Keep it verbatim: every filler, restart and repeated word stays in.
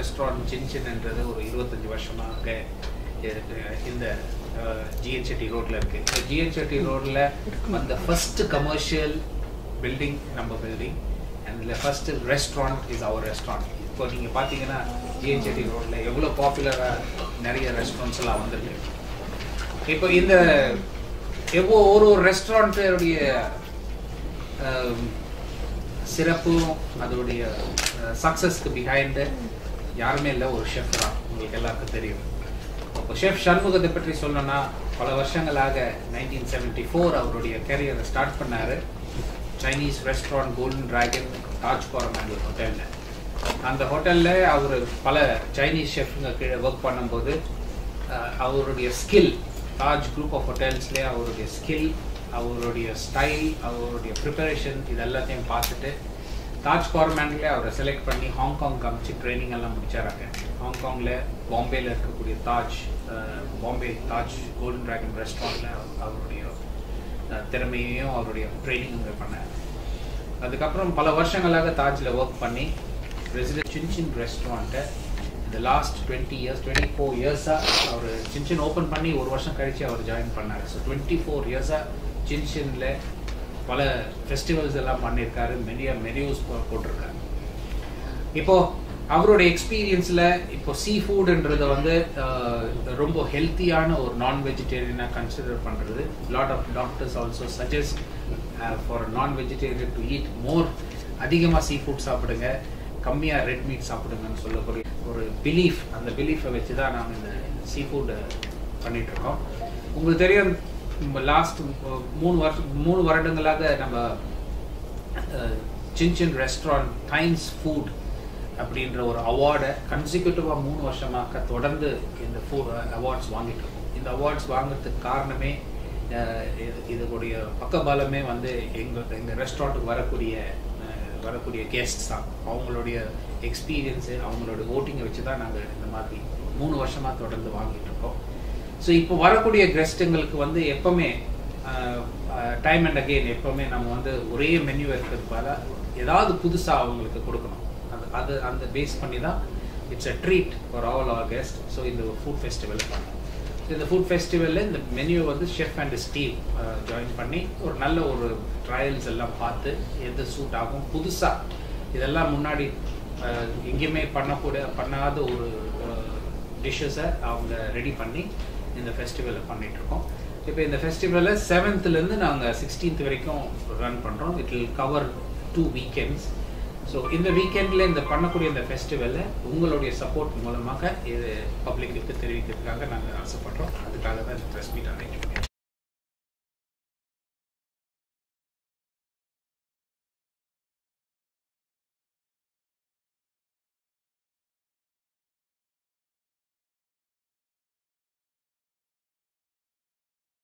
Restaurant சின்சின்ன்றது ஒரு இருபத்தஞ்சி வருஷமாக இந்த ஜிஎன் செட்டி ரோட்டில் இருக்குது. இந்த ஜிஎன் செட்டி ரோட்டில் அந்த ஃபஸ்ட்டு கமர்ஷியல் பில்டிங் நம்ம பில்டிங் அண்ட் இந்த first restaurant is our restaurant. இப்போ நீங்கள் பார்த்தீங்கன்னா ஜிஎன் செட்டி ரோட்டில் எவ்வளோ பாப்புலராக நிறைய ரெஸ்டாரண்ட்ஸ் எல்லாம் வந்திருக்கு. இப்போ இந்த எவ்வளோ ஒரு ஒரு ரெஸ்டாரண்ட்டுடைய சிறப்பும் அதோடைய சக்ஸஸ்க்கு பிஹைண்டு யாருமே இல்லை, ஒரு ஷெஃப் தான். உங்களுக்கு எல்லாருக்கும் தெரியும். இப்போ ஷெஃப் சண்முகத்தை பற்றி சொல்லணும்னா பல வருஷங்களாக நைன்டீன் செவன்டி ஃபோர் அவருடைய கேரியரை ஸ்டார்ட் பண்ணார். Chinese restaurant Golden Dragon Taj Coromandel ஹோட்டலில். அந்த ஹோட்டலில் அவர் பல சைனீஸ் ஷெஃப்ங்க கீழே ஒர்க் பண்ணும்போது அவருடைய ஸ்கில், தாஜ் குரூப் ஆஃப் ஹோட்டல்ஸ்லேயே அவருடைய ஸ்கில், அவருடைய ஸ்டைல், அவருடைய ப்ரிப்பரேஷன் இது எல்லாத்தையும் பார்த்துட்டு தாஜ் கோரமண்டலே அவரை செலக்ட் பண்ணி ஹாங்காங் காமிச்சு ட்ரைனிங் எல்லாம் முடிச்சாராங்க. ஹாங்காங்கில் பாம்பேயில் இருக்கக்கூடிய தாஜ் பாம்பே தாஜ் கோல்டன் டிராகன் ரெஸ்டாரண்ட்டில் அவருடைய திறமையையும் அவருடைய ட்ரைனிங் அங்கே பண்ணார். அதுக்கப்புறம் பல வருஷங்களாக தாஜில் ஒர்க் பண்ணி ரெசிடென்ட் சின்சின் ரெஸ்டாரண்ட்டை இந்த last twenty years twenty four இயர்ஸாக அவர் சின்சின் ஓப்பன் பண்ணி ஒரு வருஷம் கழித்து அவர் ஜாயின் பண்ணார். ஸோ டுவெண்ட்டி ஃபோர் இயர்ஸாக சின்சின்ல பல ஃபெஸ்டிவல்ஸ் எல்லாம் பண்ணியிருக்காரு, மெனிய மெனியூஸ் போட்டிருக்காரு. இப்போது அவருடைய எக்ஸ்பீரியன்ஸில் இப்போ சீ ஃபுட்ன்றதை வந்து ரொம்ப ஹெல்த்தியான ஒரு நான் வெஜிடேரியனாக கன்சிடர் பண்ணுறது. Lot of doctors also suggest for non vegetarian to eat more, அதிகமாக சீ ஃபுட் சாப்பிடுங்க, கம்மியாக ரெட் மீட் சாப்பிடுங்கன்னு சொல்லக்கூடிய ஒரு பிலீஃப். அந்த பிலீஃபை வச்சு தான் நாம் இந்த சீ ஃபுட் பண்ணிகிட்ருக்கோம். உங்களுக்கு தெரியும், லாஸ்ட் மூணு வருஷம் மூணு வருடங்களாக நம்ம சின்சின் ரெஸ்டாரண்ட் டைம்ஸ் ஃபுட் அப்படின்ற ஒரு அவார்டை கன்சிக்யூட்டிவாக மூணு வருஷமாக தொடர்ந்து இந்த ஃபுட் அவார்ட்ஸ் வாங்கிட்டு இருக்கோம். இந்த அவார்ட்ஸ் வாங்கிறதுக்கு காரணமே இதனுடைய பக்கபலமே வந்து எங்கள் எங்கள் ரெஸ்டாரண்ட்டுக்கு வரக்கூடிய வரக்கூடிய கெஸ்ட்ஸ் தான். அவங்களுடைய எக்ஸ்பீரியன்ஸு, அவங்களோட ஓட்டிங்கை வச்சு தான் நாங்கள் இந்த மாதிரி மூணு வருஷமாக தொடர்ந்து வாங்கிட்டு இருக்கோம். ஸோ இப்போ வரக்கூடிய கெஸ்ட்டுங்களுக்கு வந்து எப்போவுமே டைம் அண்ட் அகெயின் எப்போவுமே நம்ம வந்து ஒரே மெனு இருக்கிறதுனால ஏதாவது புதுசாக அவங்களுக்கு கொடுக்கணும். அது அது அந்த பேஸ் பண்ணி தான் it's a treat for all our guest. So இந்த ஃபுட் ஃபெஸ்டிவல் பண்ணோம். இந்த ஃபுட் ஃபெஸ்டிவலில் இந்த மெனுவை வந்து ஷெஃப் அண்ட் டீம் ஜாயின் பண்ணி ஒரு நல்ல ஒரு ட்ரையல்ஸ் எல்லாம் பார்த்து எது சூட் ஆகும், புதுசாக இதெல்லாம் முன்னாடி எங்கேயுமே பண்ணக்கூட பண்ணாத ஒரு டிஷ்ஷஸை அவங்க ரெடி பண்ணி இந்த ஃபெஸ்டிவலை பண்ணிகிட்ருக்கோம். இப்போ இந்த ஃபெஸ்டிவலில் செவன்த்துலேருந்து நாங்கள் சிக்ஸ்டீன்த் வரைக்கும் ரன் பண்ணுறோம். It will cover two weekends. So இந்த வீக்கெண்டில் இந்த பண்ணக்கூடிய இந்த ஃபெஸ்டிவலை உங்களுடைய சப்போர்ட் மூலமாக இது பப்ளிக்கு தெரிவிக்கிறதுக்காக நாங்கள் ஆசைப்படுறோம். அதுக்காக தான் இந்த ப்ரெஸ் மீட் அரேஞ்ச் பண்ணியிருக்கோம்.